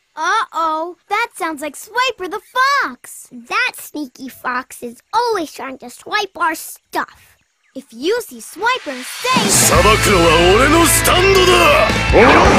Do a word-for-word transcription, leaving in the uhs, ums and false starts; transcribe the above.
Uh-oh, that sounds like Swiper the fox. That sneaky fox is always trying to swipe our stuff. If you see Swiper, say... 裁くのは俺のスタンドだ